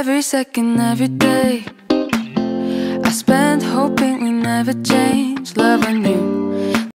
Every second, every day, I spent hoping we never change. Love I knew